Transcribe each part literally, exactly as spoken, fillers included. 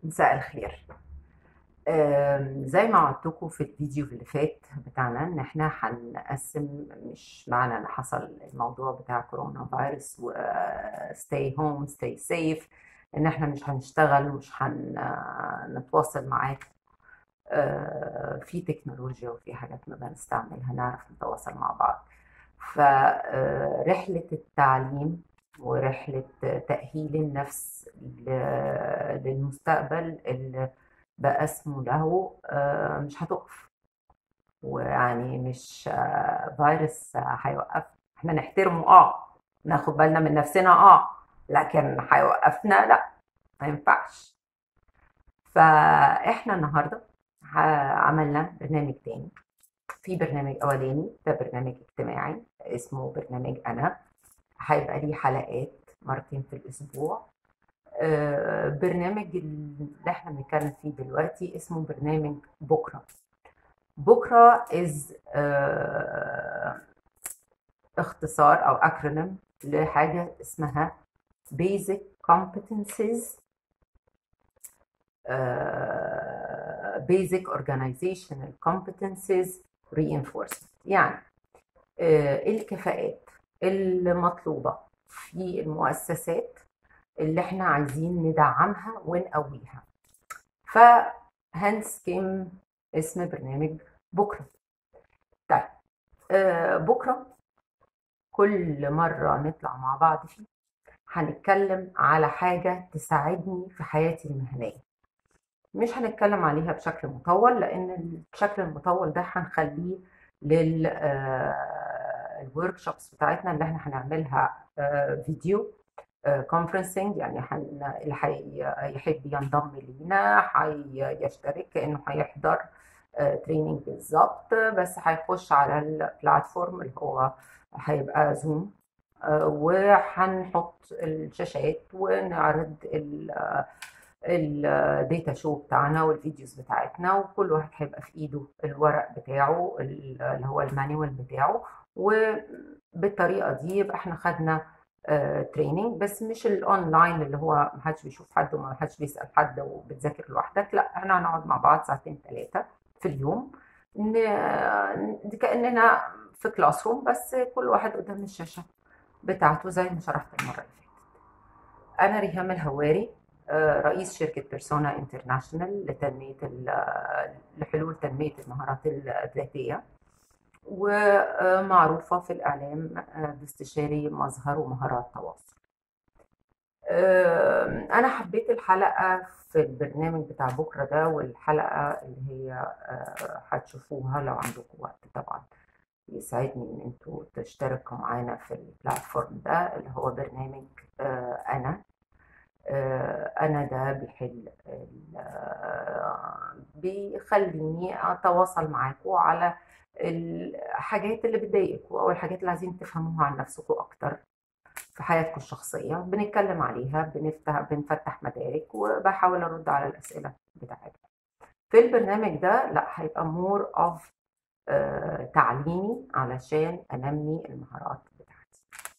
مساء الخير. آم، زي ما عودتكم في الفيديو اللي فات بتاعنا ان احنا هنقسم، مش معنى ان حصل الموضوع بتاع كورونا فيروس و stay home stay safe ان احنا مش هنشتغل ومش هنتواصل معاكم. آه، في تكنولوجيا وفي حاجات نقدر نستعملها نعرف نتواصل مع بعض. فرحلة التعليم ورحلة تأهيل النفس ل- للمستقبل اللي بقى اسمه له آه، مش هتقف. ويعني مش آه، فيروس هيوقف. احنا نحترمه، اه ناخد بالنا من نفسنا، اه لكن هيوقفنا لا، ما ينفعش. فاحنا النهارده ه- عملنا برنامج تاني. في برنامج اولاني ده برنامج اجتماعي اسمه برنامج انا، هيبقى ليه حلقات مرتين في الاسبوع. آه، برنامج اللي احنا بنتكلم فيه دلوقتي اسمه برنامج بكره. بكره از اختصار او اكرونيم لحاجه اسمها Basic Competencies، آه، Basic Organizational Competencies Reinforcement. يعني آه، الكفاءات المطلوبة في المؤسسات اللي احنا عايزين ندعمها ونقويها. فهنس كم اسم برنامج بكرة. طيب، آه، بكرة كل مرة نطلع مع بعض فيه هنتكلم على حاجة تساعدني في حياتي المهنية. مش هنتكلم عليها بشكل مطول لأن الشكل المطول ده هنخليه لل الورك شوبس بتاعتنا اللي احنا هنعملها آه، فيديو كونفرنسنج. يعني حن... اللي حي... يحب ينضم لينا هيشترك كأنه هيحضر تريننج بالظبط، بس هيخش على البلاتفورم اللي هو هيبقى زوم، وهنحط الشاشات ونعرض الداتا شو بتاعنا والفيديوز بتاعتنا، وكل واحد هيبقى في ايده الورق بتاعه اللي هو المانيوال بتاعه. وبالطريقه دي يبقى احنا خدنا تريننج، بس مش الاونلاين اللي هو محدش بيشوف حد ومحدش بيسال حد وبتذاكر لوحدك. لا، احنا هنقعد مع بعض ساعتين ثلاثه في اليوم، ن- كاننا في كلاس روم، بس كل واحد قدام الشاشه بتاعته زي ما شرحت المره اللي فاتت. أنا ريهام الهواري، آه، رئيس شركة بيرسونا انترناشونال لتنمية ال- لحلول تنمية المهارات الذاتية، ومعروفة في الإعلام آه، باستشاري مظهر ومهارات تواصل. آه، أنا حبيت الحلقة في البرنامج بتاع بكرة ده، والحلقة اللي هي آه، هتشوفوها لو عندكم وقت طبعا. يسعدني إن انتوا تشتركوا معانا في البلاتفورم ده اللي هو برنامج آه، أنا. آه، أنا ده بيحل ال- آه، بيخليني أتواصل معاكم على الحاجات اللي بتضايقكم أو الحاجات اللي عايزين تفهموها عن نفسكم أكتر في حياتكم الشخصية. بنتكلم عليها، بنفتح بنفتح مدارك وبحاول أرد على الأسئلة بتاعتكم. في البرنامج ده لا، هيبقى مور أوف تعليمي علشان أنمي المهارات بتاعتي.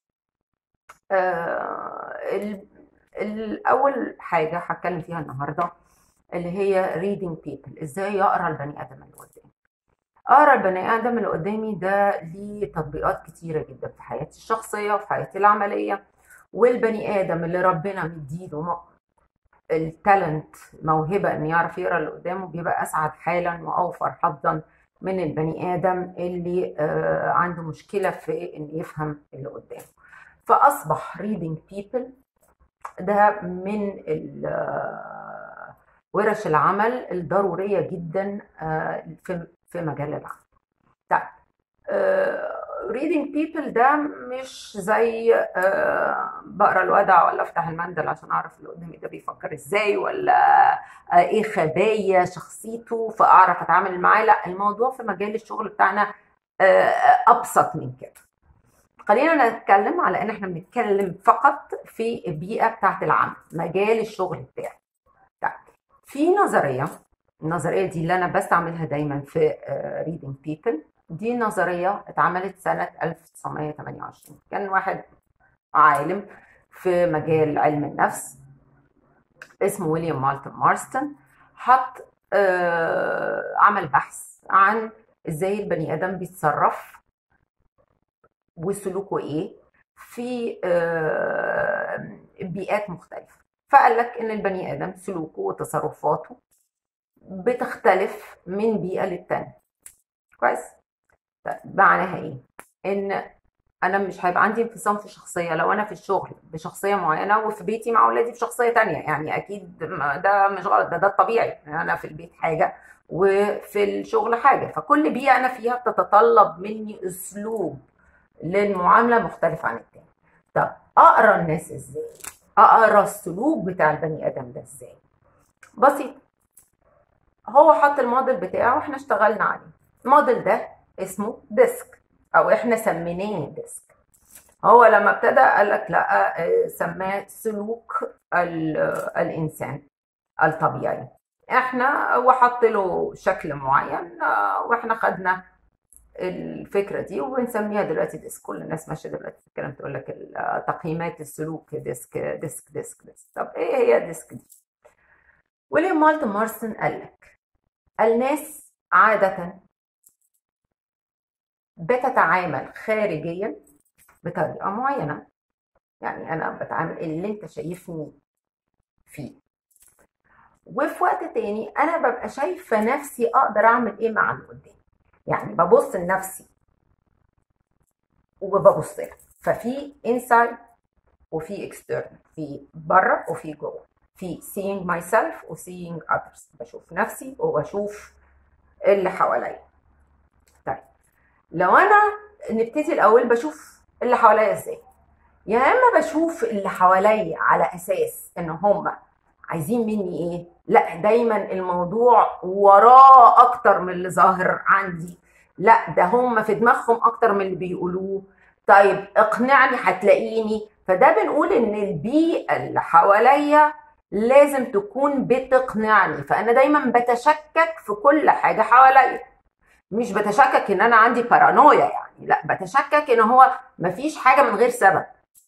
آه، ال- الأول حاجة هتكلم فيها النهاردة اللي هي reading people، ازاي اقرا البني ادم اللي قدامي. اقرا البني ادم اللي قدامي ده ليه تطبيقات كتيرة جدا في حياتي الشخصية وفي حياتي العملية. والبني ادم اللي ربنا مديله م- التالنت، موهبة ان يعرف يقرا اللي قدامه، بيبقى اسعد حالا واوفر حظا من البني ادم اللي آه، عنده مشكلة في ان يفهم اللي قدامه. فاصبح reading people ده من ال- ورش العمل الضرورية جدا آه، في في مجال العمل. طيب، reading people ده مش زي آه، بقرا الودع ولا افتح المندل عشان اعرف اللي قدامي ده بيفكر ازاي، ولا آه، ايه خبايا شخصيته فاعرف اتعامل معاه. لا، الموضوع في مجال الشغل بتاعنا آه، ابسط من كده. خلينا نتكلم على ان احنا بنتكلم فقط في البيئه بتاعت العمل، مجال الشغل بتاعي. طيب، في نظريه، النظريه دي اللي انا بستعملها دايما في ريدنج بيبل. دي نظريه اتعملت سنه ألف وتسعمية وتمانية وعشرين. كان واحد عالم في مجال علم النفس اسمه ويليام مالتون مارستون، حط آه عمل بحث عن ازاي البني ادم بيتصرف وسلوكه ايه في آه بيئات مختلفة. فقال لك ان البني ادم سلوكه وتصرفاته بتختلف من بيئة للتانية. كويس. طيب معناها ايه؟ ان انا مش هيبقى عندي انفصام في الشخصيه لو انا في الشغل بشخصيه معينه وفي بيتي مع اولادي بشخصيه تانية. يعني اكيد ده مش غلط، ده ده الطبيعي. يعني انا في البيت حاجه وفي الشغل حاجه، فكل بيئه انا فيها بتتطلب مني اسلوب للمعامله مختلف عن التاني. طب اقرا الناس ازاي؟ اقرا السلوك بتاع البني ادم ده ازاي؟ بسيط. هو حط الموديل بتاعه واحنا اشتغلنا عليه. الموديل ده اسمه ديسك، او احنا سميناه ديسك. هو لما ابتدى قال لك لا، آه، سماه سلوك الانسان الطبيعي. احنا وحط له شكل معين، آه، واحنا خدنا الفكره دي وبنسميها دلوقتي ديسك. كل الناس ماشيه دلوقتي في الكلام تقول لك تقييمات السلوك ديسك ديسك ديسك ديسك. طب ايه هي ديسك دي؟ ويليام مالتون مارستون قال لك الناس عاده بتتعامل خارجيا بطريقه معينه. يعني انا بتعامل اللي انت شايفني فيه، وفي وقت تاني انا ببقى شايفه نفسي اقدر اعمل ايه مع اللي قدامي. يعني ببص لنفسي وببص لها. ففي انسايد وفي اكسترنال، في بره وفي جوه، في seeing myself و seeing others. بشوف نفسي وبشوف اللي حواليا. طيب لو انا نبتدي الاول بشوف اللي حواليا ازاي. يا اما بشوف اللي حواليا على اساس ان هم عايزين مني ايه، لا دايما الموضوع وراه اكتر من اللي ظاهر عندي، لا ده هم في دماغهم اكتر من اللي بيقولوه. طيب اقنعني هتلاقيني. فده بنقول ان البيئة اللي حواليا لازم تكون بتقنعني. فانا دايما بتشكك في كل حاجة حواليا. مش بتشكك ان انا عندي بارانويا يعني، لا بتشكك ان هو مفيش حاجة من غير سبب.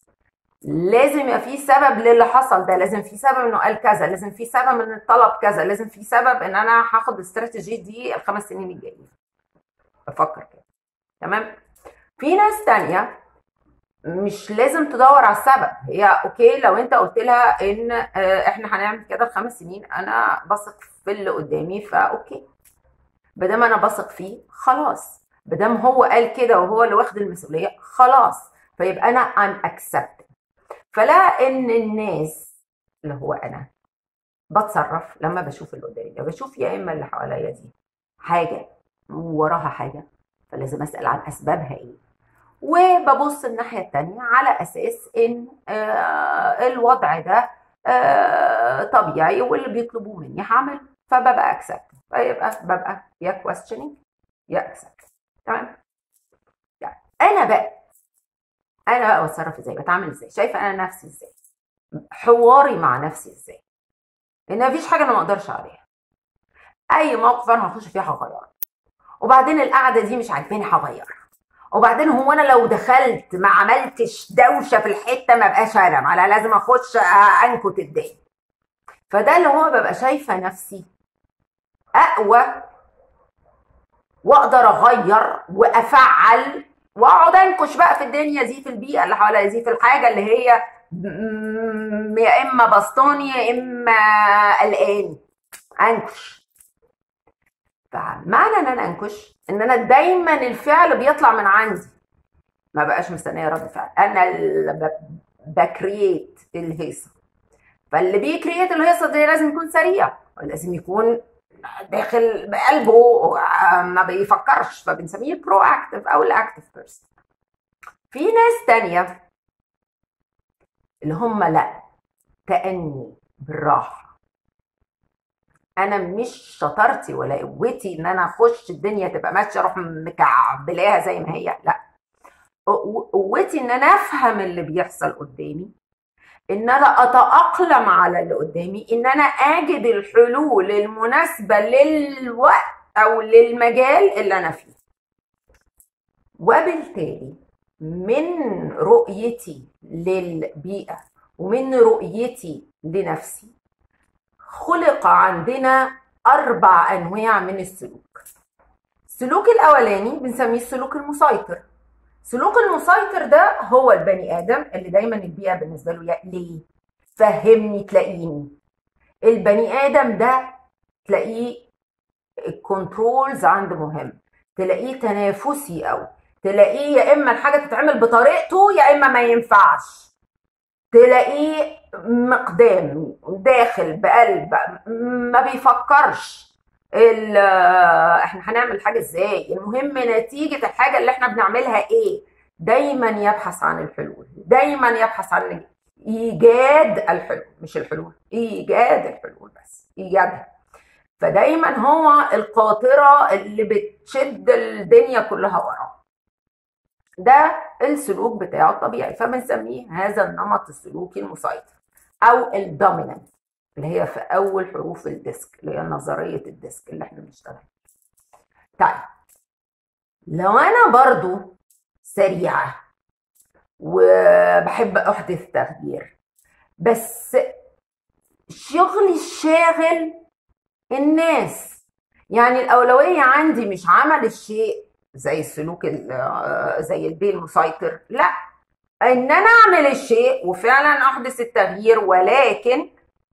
لازم يبقى في سبب للي حصل ده، لازم في سبب انه قال كذا، لازم في سبب ان الطلب كذا، لازم في سبب ان انا هاخد الاستراتيجي دي الخمس سنين الجايين. بفكر كده. تمام. في ناس تانية مش لازم تدور على السبب. هي اوكي لو انت قلت لها ان اه احنا هنعمل كده الخمس سنين، انا بثق في اللي قدامي فاوكي. بدام انا بثق فيه خلاص، بدام هو قال كده وهو اللي واخد المسؤوليه خلاص، فيبقى انا ام اكسبت. فلا ان الناس اللي هو انا بتصرف لما بشوف اللي قدامي ده، بشوف يا اما اللي حواليا دي حاجه وراها حاجه فلازم اسال عن اسبابها ايه، وببص الناحيه التانيه على اساس ان آه الوضع ده آه طبيعي واللي بيطلبوه مني هعمل، فببقى اكسبت. فيبقى ببقى يا كويستشنينج يا اكسبت. تمام. يعني انا بقى انا بقى بتصرف ازاي، بتعامل ازاي، شايفه انا نفسي ازاي، حواري مع نفسي ازاي. ان مفيش حاجه انا ما اقدرش عليها. اي موقف انا هخش فيه هغيره، وبعدين القعده دي مش عاجباني هغيرها، وبعدين هو انا لو دخلت ما عملتش دوشه في الحته ما بقاش انا، ما انا لازم اخش انكت الدنيا. فده اللي هو ببقى شايفه نفسي اقوى واقدر اغير وافعل واقعد انكش بقى في الدنيا دي، في البيئه اللي حواليا دي، في الحاجه اللي هي يا اما بسطاني يا اما قلقاني انكش. فمعنى ان انا انكش ان انا دايما الفعل بيطلع من عندي، ما بقاش مستنيه رد فعل. انا اللي بكرييت الهيصه. فاللي بيكرييت الهيصه دي لازم يكون سريع، لازم يكون داخل بقلبه ما بيفكرش، فبنسميه برو اكتف او الاكتف بيرسون. في ناس تانية اللي هم لا، تأني بالراحه. انا مش شطارتي ولا قوتي ان انا اخش الدنيا تبقى ماشيه اروح مكعبلاها زي ما هي، لا. قوتي ان انا افهم اللي بيحصل قدامي، ان انا اتاقلم على اللي قدامي، ان انا اجد الحلول المناسبه للوقت او للمجال اللي انا فيه. وبالتالي من رؤيتي للبيئه ومن رؤيتي لنفسي خلق عندنا أربع أنواع من السلوك. السلوك الأولاني بنسميه السلوك المسيطر. السلوك المسيطر ده هو البني آدم اللي دايما البيئة بالنسبة له ليه؟ فهمني تلاقيني. البني آدم ده تلاقيه الكنترولز عنده مهم، تلاقيه تنافسي أوي، تلاقيه يا إما الحاجة تتعمل بطريقته يا إما ما ينفعش، تلاقيه مقدام داخل بقلب ما بيفكرش احنا هنعمل حاجه ازاي، المهم نتيجه الحاجه اللي احنا بنعملها ايه. دايما يبحث عن الحلول، دايما يبحث عن ايجاد الحلول، مش الحلول، ايجاد الحلول، بس ايجادها. فدايما هو القاطره اللي بتشد الدنيا كلها وراه. ده السلوك بتاعه الطبيعي، فبنسميه هذا النمط السلوكي المسيطر او الدومينانت، اللي هي في اول حروف الديسك، اللي هي نظريه الديسك اللي احنا بنشتغل. طيب لو انا برضو سريعه وبحب احدث تغيير، بس شغلي الشاغل الناس، يعني الاولويه عندي مش عمل الشيء زي السلوك زي البي المسيطر، لا، ان انا اعمل الشيء وفعلا احدث التغيير، ولكن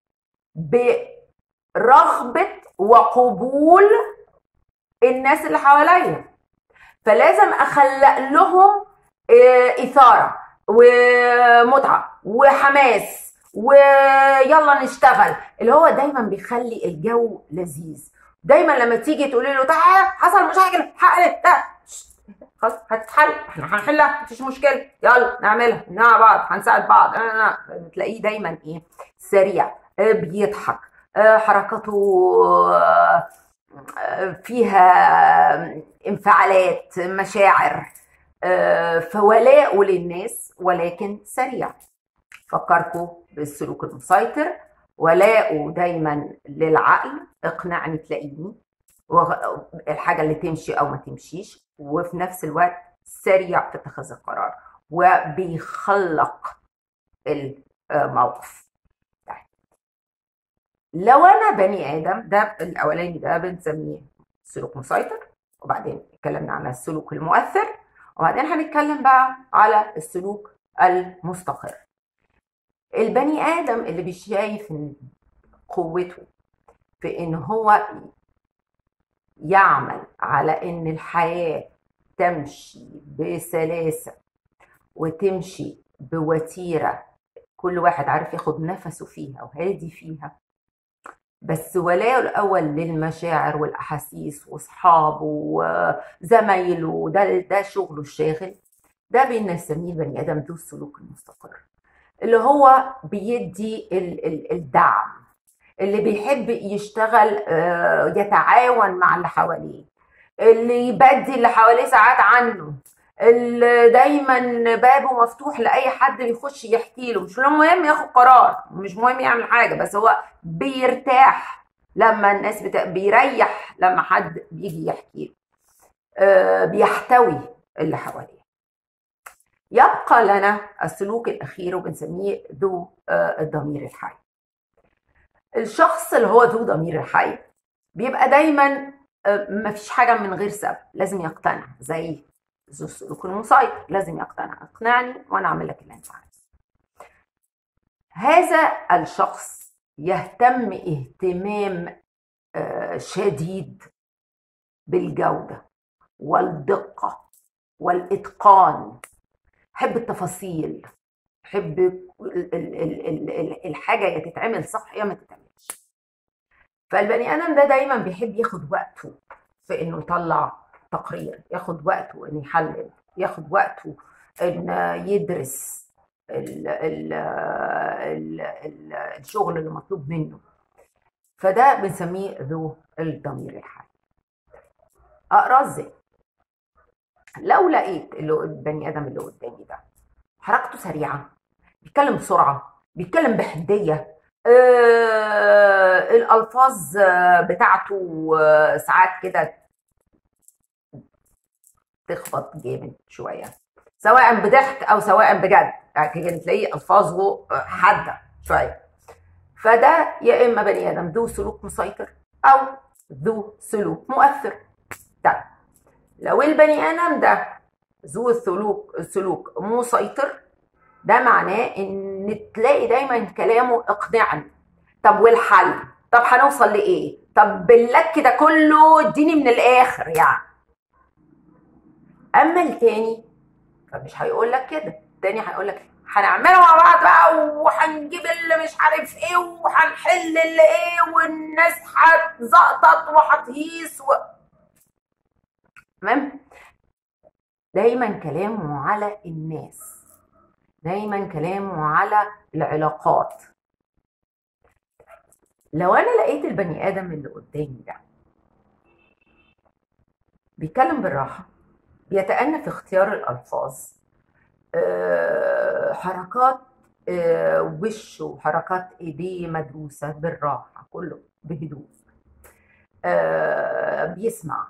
برغبة وقبول الناس اللي حواليا. فلازم اخلق لهم اثارة ومتعة وحماس ويلا نشتغل، اللي هو دايما بيخلي الجو لذيذ. دايما لما تيجي تقولي له تعالى حصل مشاكل حقلت، خلاص هتتحل، احنا هنحلها مفيش مشكله، يلا نعملها مع بعض، هنساعد بعض. تلاقيه دايما ايه، سريع، بيضحك، حركاته فيها انفعالات، مشاعر، فولاءه للناس ولكن سريع. فكركم بالسلوك المسيطر، ولاءه دايما للعقل، اقنعني تلاقيني، الحاجه اللي تمشي او ما تمشيش، وفي نفس الوقت سريع في اتخاذ القرار وبيخلق الموقف. لو انا بني ادم، ده الاولاني ده بنسميه سلوك مسيطر، وبعدين اتكلمنا على السلوك المؤثر، وبعدين هنتكلم بقى على السلوك المستقر. البني ادم اللي بيشايف قوته في ان هو يعمل على ان الحياة تمشي بسلاسة وتمشي بوتيرة كل واحد عارف ياخد نفسه فيها وهادي فيها، بس ولاءه الاول للمشاعر والاحاسيس واصحابه وزمايله، ده ده شغله الشاغل، ده بنسميه البني ادم ذو السلوك المستقر، اللي هو بيدي الدعم، اللي بيحب يشتغل يتعاون مع اللي حواليه، اللي يبدي اللي حواليه ساعات عنه، اللي دايما بابه مفتوح لاي حد بيخش يحكي له، مش مهم ياخد قرار، مش مهم يعمل حاجه، بس هو بيرتاح لما الناس بت... بيريح لما حد بيجي يحكي له، آه بيحتوي اللي حواليه. يبقى لنا السلوك الاخير وبنسميه ذو آه الضمير الحي. الشخص اللي هو ذو ضمير الحي بيبقى دايما آه مفيش حاجه من غير سبب، لازم يقتنع، زي ذو السلوك المسيطر، لازم يقتنع، اقنعني وانا اعمل لك اللي انت عايزه. هذا الشخص يهتم اهتمام شديد بالجودة والدقة والإتقان، حب التفاصيل، حب الحاجة يا تتعمل صح يا ما تتعملش. فالبني آدم ده دايما بيحب ياخد وقته في انه يطلع تقرير، ياخد وقته انه يحلل، ياخد وقته انه يدرس ال ال ال ال الشغل اللي مطلوب منه. فده بنسميه ذو الضمير الحي. اقرا ازاي؟ لو لقيت اللي البني ادم اللي قدامي ده حركته سريعه، بيتكلم بسرعه، بيتكلم بحديه، آه الالفاظ بتاعته آه ساعات كده تخبط جامد شويه، سواء بضحك او سواء بجد، يعني تلاقيه الفاظه حاده شويه، فده يا اما بني ادم ذو سلوك مسيطر او ذو سلوك مؤثر. طيب لو البني ادم ده ذو سلوك سلوك مسيطر، ده معناه ان تلاقي دايما كلامه اقنعني. طب والحل؟ طب هنوصل لايه؟ طب باللك ده كله اديني من الاخر يعني. اما التاني فمش هيقول لك كده، التاني هيقول لك هنعمله مع بعض بقى، وهنجيب اللي مش عارف ايه، وهنحل اللي ايه، والناس هتزقطط وهتهيس و... تمام. دايما كلامه على الناس، دايما كلامه على العلاقات. لو انا لقيت البني ادم اللي قدامي ده بيتكلم بالراحه، بيتأنى في اختيار الالفاظ، أه حركات أه وشه وحركات ايديه مدروسه بالراحه، كله بهدوء، أه بيسمع،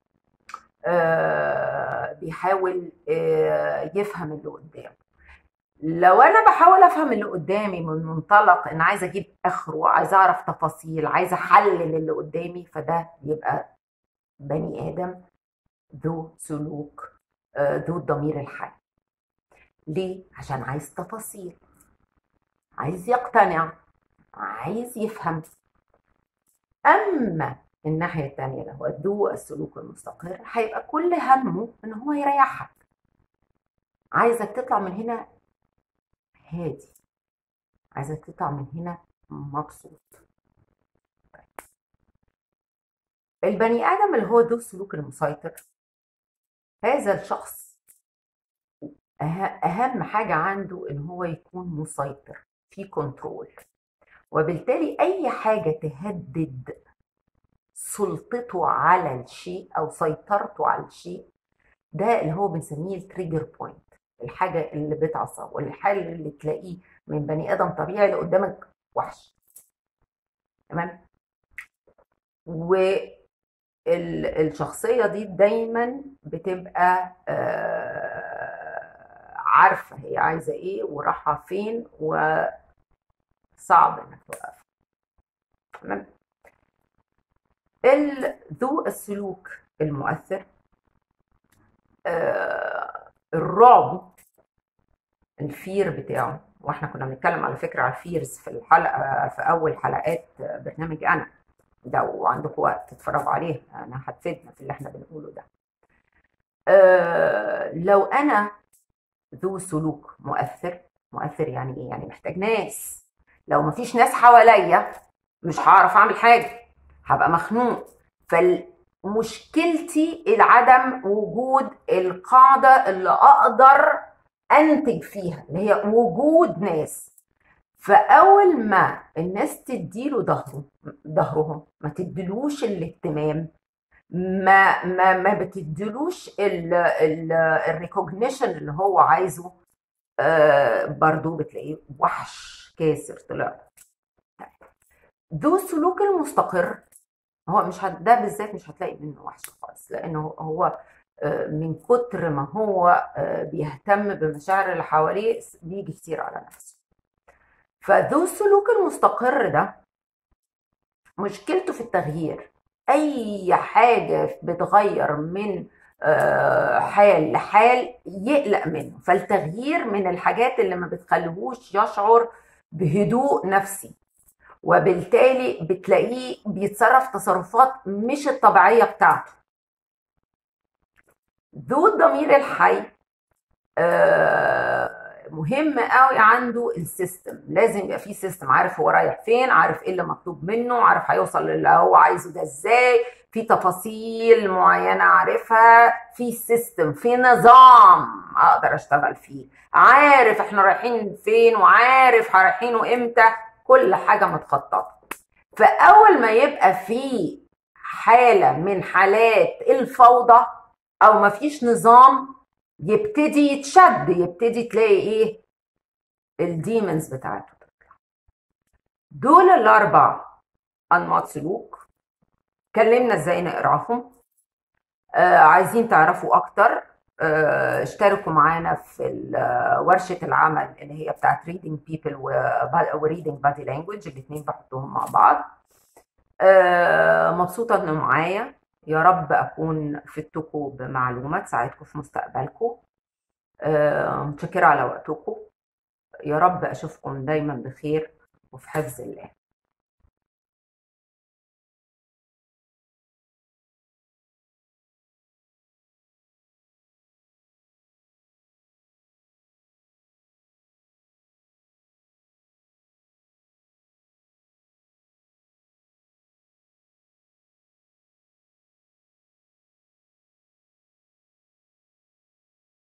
أه بيحاول أه يفهم اللي قدامه. لو انا بحاول افهم اللي قدامي من منطلق ان عايزه اجيب اخره، عايزه اعرف تفاصيل، عايزه احلل اللي قدامي، فده يبقى بني ادم ذو سلوك ذو الضمير الحي. ليه؟ عشان عايز تفاصيل، عايز يقتنع، عايز يفهم. اما الناحيه الثانيه اللي هو ذو السلوك المستقر، هيبقى كل همه ان هو يريحك، عايزك تطلع من هنا هادي، عايزك تطلع من هنا مبسوط. البني ادم اللي هو ذو السلوك المسيطر، هذا الشخص اهم حاجه عنده ان هو يكون مسيطر في كنترول، وبالتالي اي حاجه تهدد سلطته على الشيء او سيطرته على الشيء، ده اللي هو بنسميه التريجر بوينت، الحاجه اللي بتعصب، والحال اللي تلاقيه من بني ادم طبيعي اللي قدامك وحش. تمام. والشخصيه دي دايما بتبقى عارفه هي عايزه ايه ورايحه فين، وصعب انك توقف. تمام. ذو السلوك المؤثر، آه الرعب، الفير بتاعه، واحنا كنا بنتكلم على فكره على الفيرز في الحلقه في اول حلقات برنامج انا ده، وعندكم وقت تتفرجوا عليه، انا هتفيدنا في اللي احنا بنقوله ده. آه لو انا ذو سلوك مؤثر، مؤثر يعني ايه؟ يعني محتاج ناس. لو مفيش ناس حواليا مش هعرف اعمل حاجه، هبقى مخنوق. فمشكلتي العدم وجود القاعده اللي اقدر انتج فيها، اللي هي وجود ناس. فاول ما الناس تديله ظهره ظهرهم، ما تديلوش الاهتمام، ما ما ما بتديلوش الريكوجنيشن اللي هو عايزه، آه برضو بتلاقيه وحش كاسر طلع. ذو السلوك المستقر هو مش هت... ده بالذات مش هتلاقي منه وحش خالص، لانه هو من كتر ما هو بيهتم بمشاعر اللي حواليه بيجي كتير على نفسه. فذو السلوك المستقر ده مشكلته في التغيير. اي حاجه بتغير من حال لحال يقلق منه، فالتغيير من الحاجات اللي ما بتخليهوش يشعر بهدوء نفسي، وبالتالي بتلاقيه بيتصرف تصرفات مش الطبيعيه بتاعته. ذو الضمير الحي مهم قوي عنده السيستم، لازم يبقى فيه سيستم، عارف هو رايح فين، عارف ايه اللي مطلوب منه، عارف هيوصل للي هو عايزه ده ازاي، في تفاصيل معينه عارفها، في سيستم، في نظام اقدر اشتغل فيه، عارف احنا رايحين فين، وعارف رايحينه امتى، كل حاجه متخططه. فاول ما يبقى في حاله من حالات الفوضى او مفيش نظام، يبتدي يتشد، يبتدي تلاقي ايه؟ الديمونز بتاعته تطلع. دول الاربع انماط سلوك، اتكلمنا ازاي نقراهم. آه عايزين تعرفوا اكتر، آه، اشتركوا معانا في ال- آه، ورشة العمل اللي هي بتاعت reading people و و reading body language، الاتنين بحطهم مع بعض. آه، مبسوطة انه معايا. يا رب اكون فدتكم بمعلومة تساعدكم في مستقبلكم. آه، متشكرة على وقتكم. يا رب اشوفكم دايما بخير وفي حفظ الله.